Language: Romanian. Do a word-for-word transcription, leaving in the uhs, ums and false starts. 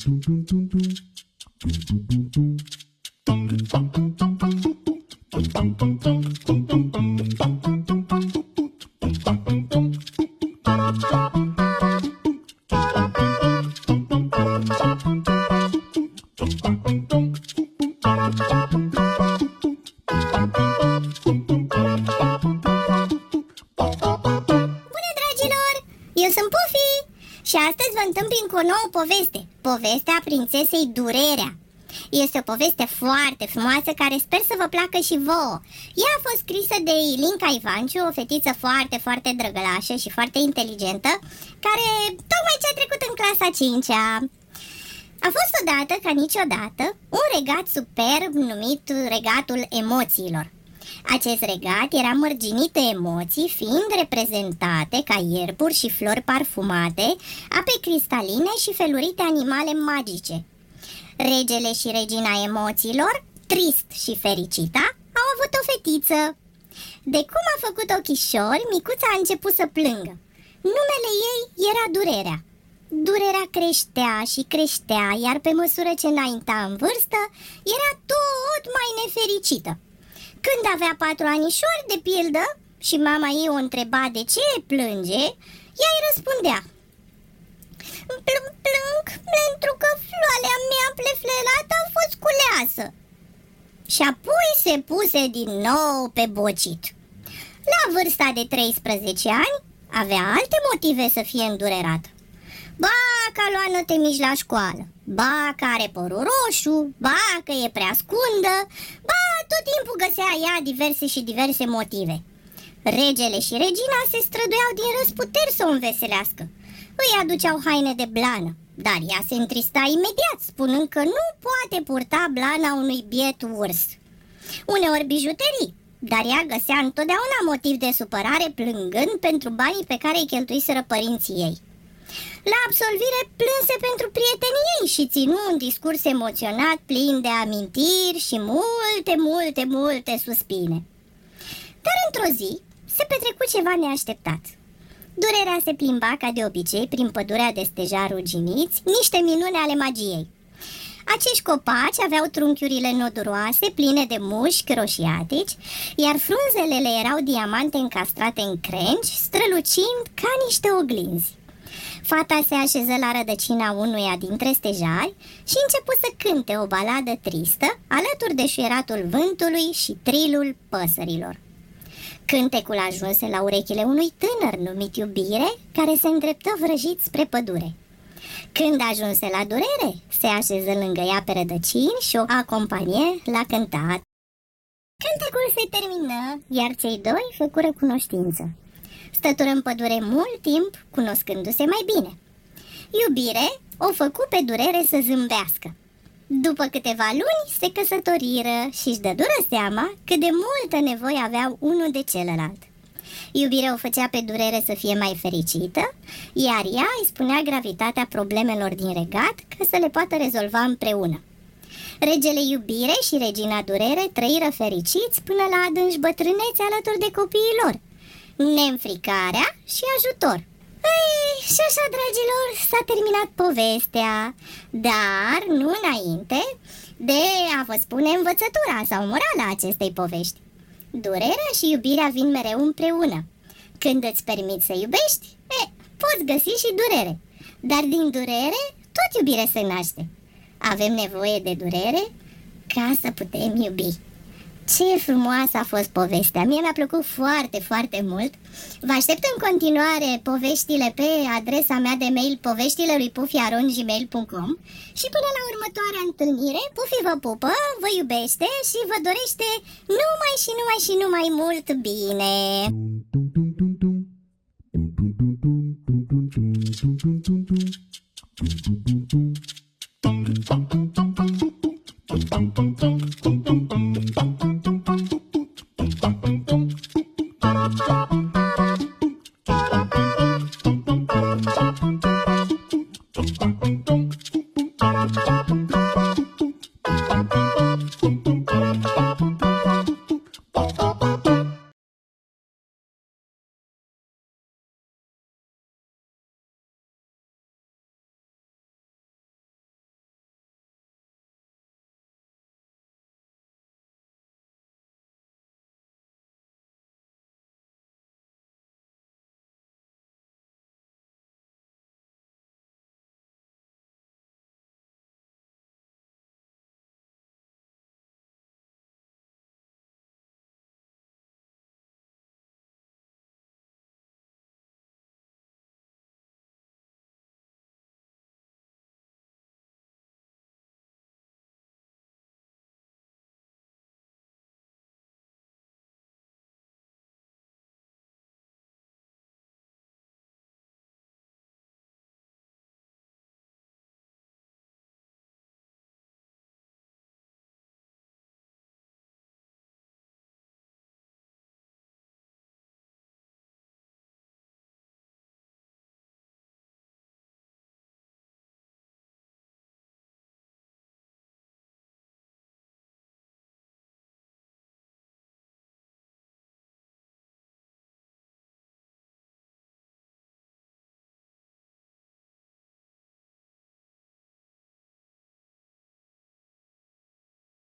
Și astăzi vă întâmpin cu o nouă poveste, povestea prințesei Durerea. Este o poveste foarte frumoasă care sper să vă placă și vouă. Ea a fost scrisă de Ilinca Ivanciu, o fetiță foarte, foarte drăgălașă și foarte inteligentă, care tocmai ce a trecut în clasa a cincea. A fost odată, ca niciodată, un regat superb numit Regatul Emoțiilor. Acest regat era mărginit de emoții, fiind reprezentate ca ierburi și flori parfumate, ape cristaline și felurite animale magice. Regele și regina emoțiilor, Trist și Fericita, au avut o fetiță. De cum a făcut ochișori, micuța a început să plângă. Numele ei era Durerea. Durerea creștea și creștea, iar pe măsură ce înainta în vârstă, era tot mai nefericită. Când avea patru anișori, de pildă, și mama ei o întreba de ce plânge, ea îi răspundea: Plâng, plâng pentru că floarea mea pleflerată a fost culeasă. Și apoi se puse din nou pe bocit. La vârsta de treisprezece ani, avea alte motive să fie îndurerată. Ba că a luat note mici la școală, ba că are părul roșu, ba că e prea scundă, ba tot timpul găsea ea diverse și diverse motive. Regele și regina se străduiau din răsputeri să o înveselească. Îi aduceau haine de blană, dar ea se întrista imediat, spunând că nu poate purta blana unui biet urs. Uneori bijuterii, dar ea găsea întotdeauna motiv de supărare, plângând pentru banii pe care îi cheltuiseră părinții ei. La absolvire plânse pentru prietenii ei și ținu un discurs emoționat plin de amintiri și multe, multe, multe suspine. Dar într-o zi se petrecu ceva neașteptat. Durerea se plimba ca de obicei prin pădurea de stejar ruginiți, niște minuni ale magiei. Acești copaci aveau trunchiurile noduroase, pline de mușchi roșiatici, iar frunzele erau diamante încastrate în crengi, strălucind ca niște oglinzi. Fata se așeză la rădăcina unuia dintre stejari și începu să cânte o baladă tristă, alături de șuieratul vântului și trilul păsărilor. Cântecul ajunse la urechile unui tânăr numit Iubire, care se îndreptă vrăjit spre pădure. Când ajunse la Durere, se așeză lângă ea pe rădăcini și o acompanie la cântat. Cântecul se termină, iar cei doi făcură cunoștință. Stătură în pădure mult timp, cunoscându-se mai bine. Iubire o făcu pe Durere să zâmbească. După câteva luni se căsătoriră și își dădură seama cât de multă nevoie aveau unul de celălalt. Iubire o făcea pe Durere să fie mai fericită, iar ea îi spunea gravitatea problemelor din regat ca să le poată rezolva împreună. Regele Iubire și regina Durere trăiră fericiți până la adânci bătrânețe alături de copiii lor, neînfricarea și ajutor. Ei, și așa, dragilor, s-a terminat povestea, dar nu înainte de a vă spune învățătura sau morala acestei povești. Durerea și iubirea vin mereu împreună. Când îți permiți să iubești, e, poți găsi și durere, dar din durere tot iubire se naște. Avem nevoie de durere ca să putem iubi. Ce frumoasă a fost povestea! Mie mi-a plăcut foarte, foarte mult. Vă aștept în continuare poveștile pe adresa mea de mail poveștile lui pufi arond gmail punct com și până la următoarea întâlnire, Pufi vă pupă, vă iubește și vă dorește numai și numai și numai mult bine! Dum dum dum